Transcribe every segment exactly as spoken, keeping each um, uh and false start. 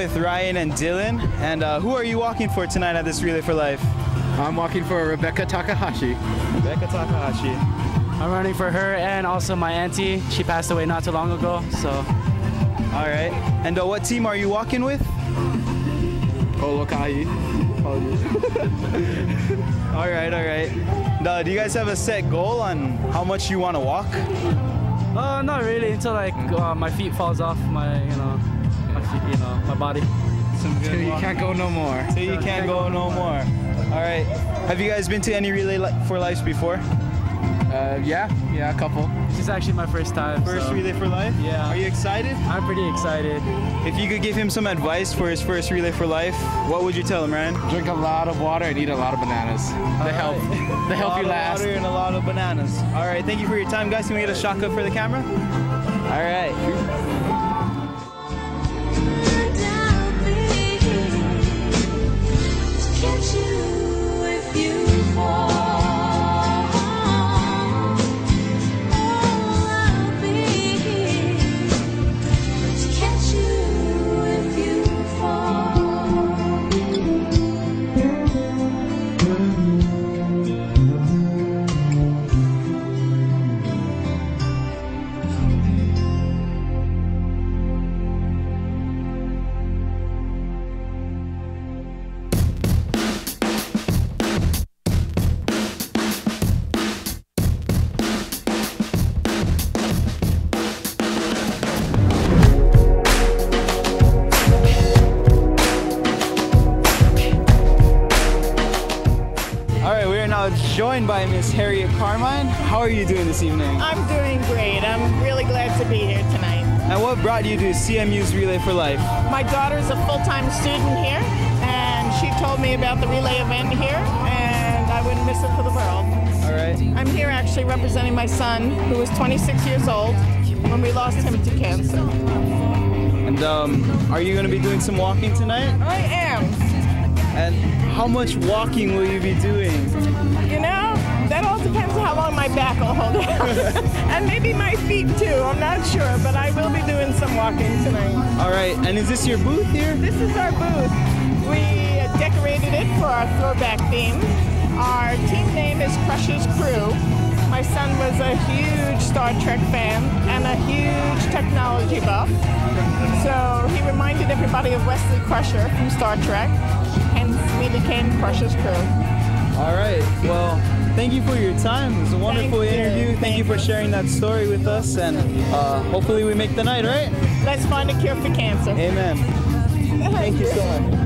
with Ryan and Dylan. And uh, who are you walking for tonight at this Relay for Life? I'm walking for Rebecca Takahashi. Rebecca Takahashi. I'm running for her and also my auntie. She passed away not too long ago, so. All right. And uh, what team are you walking with? Kolokai. all right, all right. And, uh, do you guys have a set goal on how much you want to walk? Uh, not really, until like uh, my feet falls off my, you know, my feet, you know, my body. Some good Till you walking. can't go no more. Till you can't go no more. All right. Have you guys been to any Relay for Lives before? Uh, yeah, yeah, a couple. This is actually my first time. First so. Relay for Life? Yeah. Are you excited? I'm pretty excited. If you could give him some advice for his first Relay for Life, what would you tell him, Ryan? Drink a lot of water and eat a lot of bananas. They help. They help you last. A lot of water and a lot of bananas. All right, thank you for your time, guys. Can we get a shot for the camera? All right. Joined by Miss Harriet Carmine. How are you doing this evening? I'm doing great. I'm really glad to be here tonight. And what brought you to C M U's Relay for Life? My daughter's a full-time student here, and she told me about the relay event here, and I wouldn't miss it for the world. All right. I'm here actually representing my son, who was twenty-six years old when we lost him to cancer. And um, are you going to be doing some walking tonight? I am. And how much walking will you be doing? You know, that all depends on how long my back will hold out. And maybe my feet too, I'm not sure, but I will be doing some walking tonight. All right, and is this your booth here? This is our booth. We decorated it for our throwback theme. Our team name is Crusher's Crew. My son was a huge Star Trek fan and a huge technology buff. So he reminded everybody of Wesley Crusher from Star Trek. Hence, we became Crusher's Crew. All right. Well, thank you for your time. It was a wonderful Thank interview. You. Thank, thank you for sharing that story with us, and uh, hopefully we make the night, right? Let's find a cure for cancer. Amen. Thank you so much.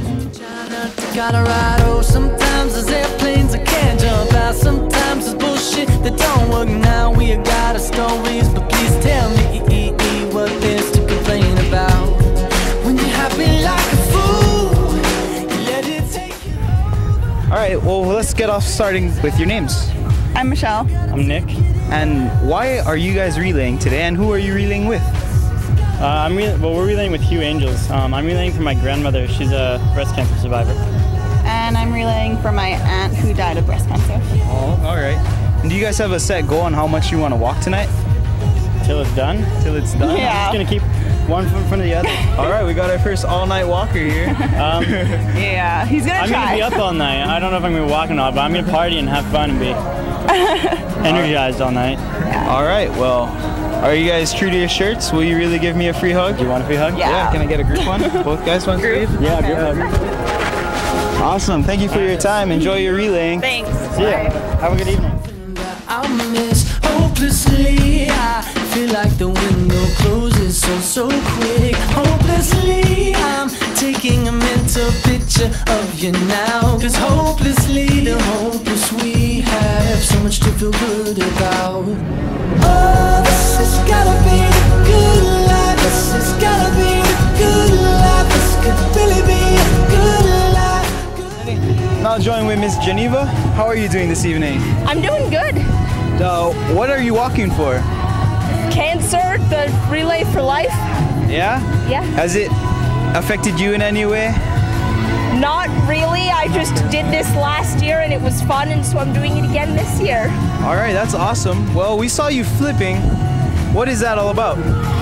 Colorado, sometimes there's airplanes I can't jump out. Sometimes there's bullshit that don't work. Now we got our stories, but please tell me what there's to complain about. When you're happy like a fool, you let it take you. All right, well, let's get off starting with your names. I'm Michelle. I'm Nick. And why are you guys relaying today, and who are you relaying with? Uh, I'm re well, we're relaying with Hugh Angels. Um, I'm relaying for my grandmother. She's a breast cancer survivor. And I'm relaying for my aunt who died of breast cancer. Oh, all right. And do you guys have a set goal on how much you want to walk tonight? Till it's done? Till it's done? Yeah. I'm just going to keep one foot in front of the other. All right, we got our first all-night walker here. Um, yeah, he's going to try. I'm going to be up all night. I don't know if I'm going to be walking or not, but I'm going to party and have fun and be energized all night. Yeah. All right, well, are you guys true to your shirts? Will you really give me a free hug? Do you want a free hug? Yeah. Yeah, can I get a group one? Both guys want Group? free? Yeah, group hug. Awesome, thank you for your time. Enjoy your relaying. Thanks. See ya. Have a good evening. I'm miss hopelessly. I feel like the window closes so, so quick. Hopelessly, I'm taking a mental picture of you now. Cause hopelessly, the hopeless we have so much to feel good about. Oh, this has gotta be the good life. This has gotta be the good life. This could really be a good life. Now join with Miss Geneva. How are you doing this evening? I'm doing good. Uh, what are you walking for? Cancer, the Relay for Life. Yeah? Yeah. Has it affected you in any way? Not really. I just did this last year and it was fun, and so I'm doing it again this year. All right, that's awesome. Well, we saw you flipping. What is that all about?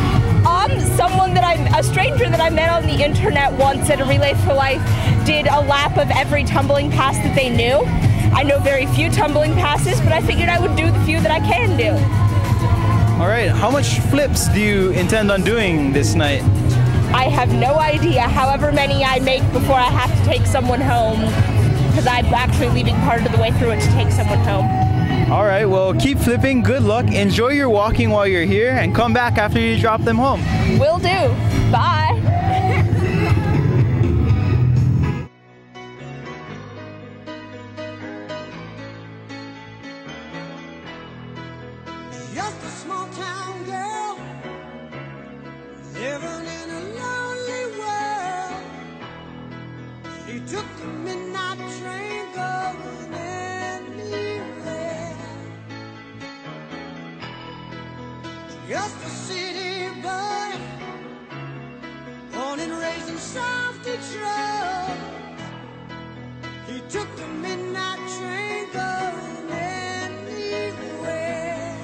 Um, someone that I, a stranger that I met on the internet once at a Relay for Life did a lap of every tumbling pass that they knew. I know very few tumbling passes, but I figured I would do the few that I can do. All right, how much flips do you intend on doing this night? I have no idea, however many I make before I have to take someone home, because I'm actually leaving part of the way through it to take someone home. All right, well, keep flipping, good luck, enjoy your walking while you're here, and come back after you drop them home. Will do. Bye. Just a small town girl living in a lonely world. She took the midnight train going anywhere. Just a city boy, born and raised in South Detroit. He took the midnight train going anywhere.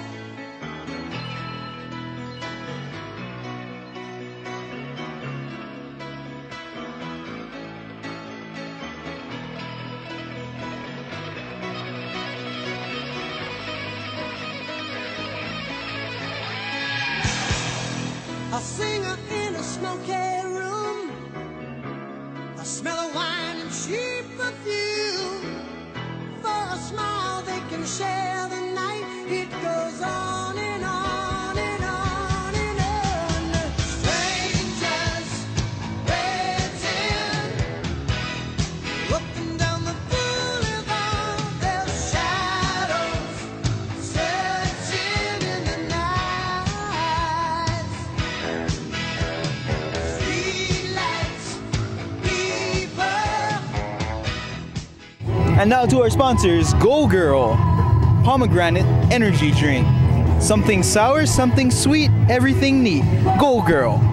A singer in a smoky room, a smell of wine and cheap perfume. For a smile they can share the night. It goes on and on and on and on. Strangers waiting up and down the boulevard. Their shadows searching in the night. Streetlights, people. And now to our sponsors, Go Girl, pomegranate energy drink. Something sour, something sweet, everything neat. Go Girl.